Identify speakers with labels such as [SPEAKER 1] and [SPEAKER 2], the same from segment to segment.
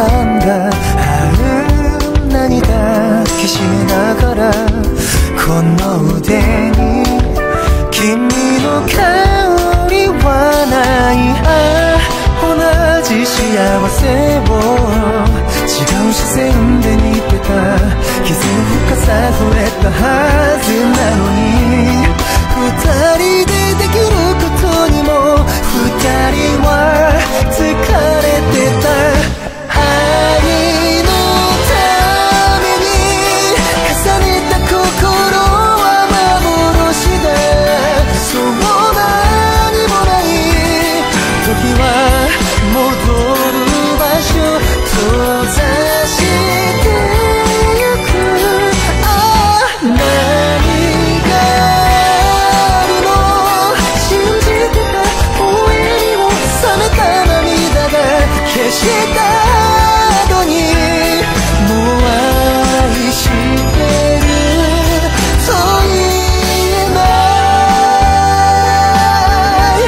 [SPEAKER 1] んだ何抱きしめながらこの腕に君の香りはない同じ幸せを違う視線で見てた傷の深さ触れたはずなのに二人でできることにも二人は疲れてた愛のために重ねた心は幻だそう何もない時は戻る場所閉ざしてゆく何があるの信じてた終わりを冷めた涙が消した後にもう愛してると言えない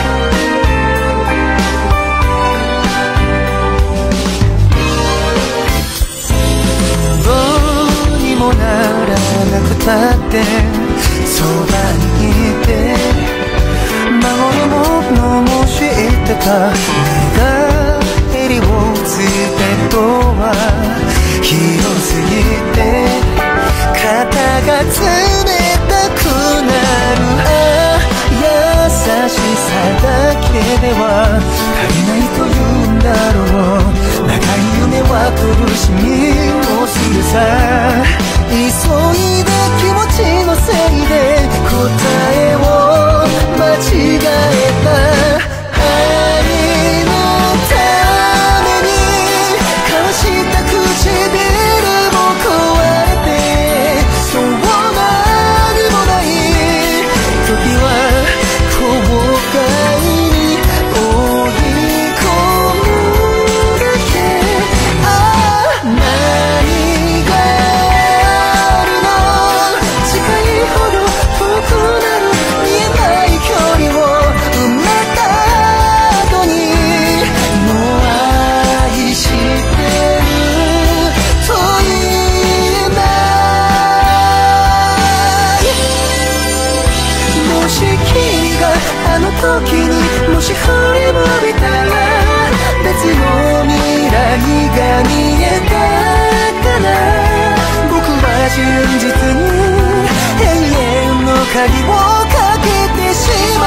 [SPEAKER 1] どうにもならなくたってそばにいて守るものも知ってた目が襟をついてとは広すぎて肩が冷たくなる優しさだけでは足りないというんだろう長い夢は苦しみもするさ急いだ気持ちのせいで答えを間違えた愛のために交わした唇も壊れてそう何もない時は後悔に追い込むだけ何があるの近いほど遠くなる見えない距離を埋めた後にもう愛してると言えないもし君があの時にもし振り向いたら別の未来が見えたから僕は真実に永遠の鍵をかけてしま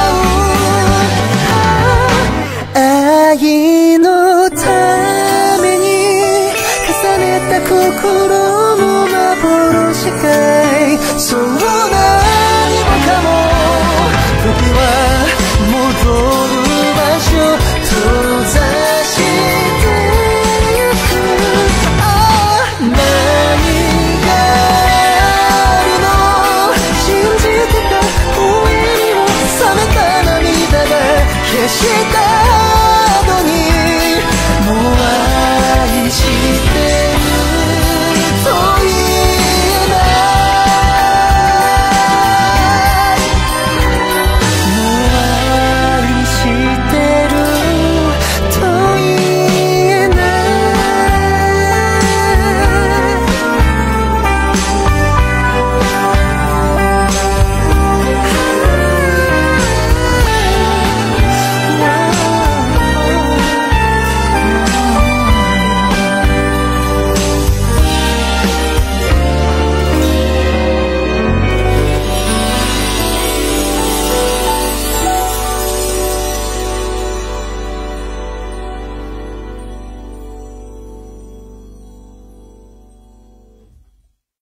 [SPEAKER 1] う愛のために重ねた心の幻かいそうだ